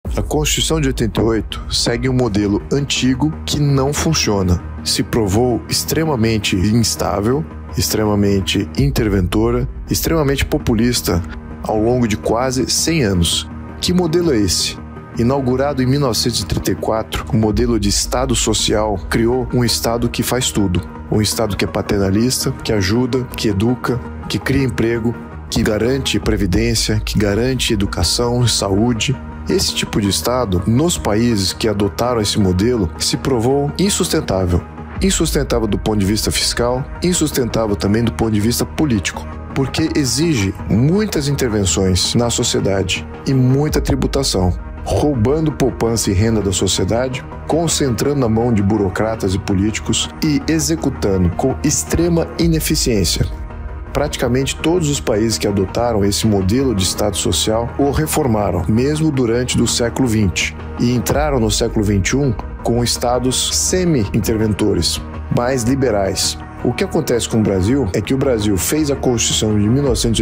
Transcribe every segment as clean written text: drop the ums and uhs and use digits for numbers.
A Constituição de 88 segue um modelo antigo que não funciona. Se provou extremamente instável, extremamente interventora, extremamente populista ao longo de quase 100 anos. Que modelo é esse? Inaugurado em 1934, o modelo de Estado social criou um Estado que faz tudo. Um Estado que é paternalista, que ajuda, que educa, que cria emprego, que garante previdência, que garante educação e saúde. Esse tipo de Estado, nos países que adotaram esse modelo, se provou insustentável. Insustentável do ponto de vista fiscal, insustentável também do ponto de vista político, porque exige muitas intervenções na sociedade e muita tributação, roubando poupança e renda da sociedade, concentrando na mão de burocratas e políticos e executando com extrema ineficiência. Praticamente todos os países que adotaram esse modelo de Estado social o reformaram, mesmo durante o século XX, e entraram no século XXI com estados semi-interventores, mais liberais. O que acontece com o Brasil é que o Brasil fez a Constituição de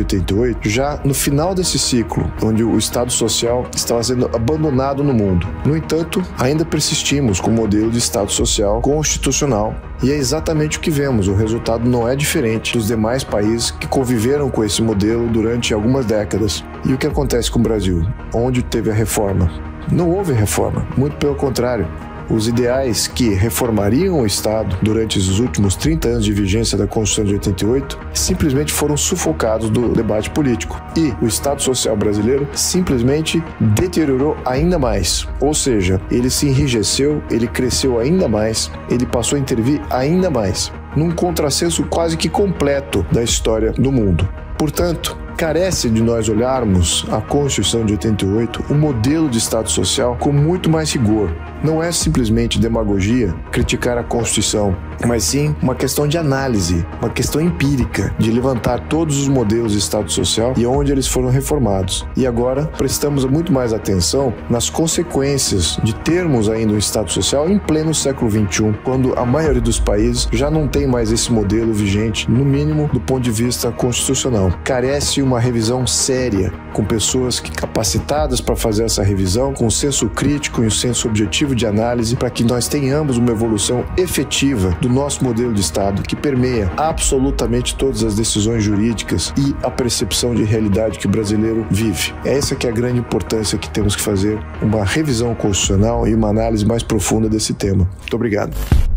1988 já no final desse ciclo, onde o Estado social estava sendo abandonado no mundo. No entanto, ainda persistimos com o modelo de Estado social constitucional e é exatamente o que vemos. O resultado não é diferente dos demais países que conviveram com esse modelo durante algumas décadas. E o que acontece com o Brasil? Onde teve a reforma? Não houve reforma, muito pelo contrário. Os ideais que reformariam o Estado durante os últimos 30 anos de vigência da Constituição de 88 simplesmente foram sufocados do debate político. E o Estado social brasileiro simplesmente deteriorou ainda mais. Ou seja, ele se enrijeceu, ele cresceu ainda mais, ele passou a intervir ainda mais, num contrassenso quase que completo da história do mundo. Portanto, carece de nós olharmos a Constituição de 88, o modelo de Estado social, com muito mais rigor. Não é simplesmente demagogia criticar a Constituição, mas sim uma questão de análise, uma questão empírica, de levantar todos os modelos de Estado social e onde eles foram reformados. E agora prestamos muito mais atenção nas consequências de termos ainda um Estado social em pleno século XXI, quando a maioria dos países já não tem mais esse modelo vigente, no mínimo do ponto de vista constitucional. Carece uma revisão séria, com pessoas capacitadas para fazer essa revisão, com senso crítico e um senso objetivo de análise, para que nós tenhamos uma evolução efetiva do nosso modelo de Estado, que permeia absolutamente todas as decisões jurídicas e a percepção de realidade que o brasileiro vive. Essa que é a grande importância que temos que fazer, uma revisão constitucional e uma análise mais profunda desse tema. Muito obrigado.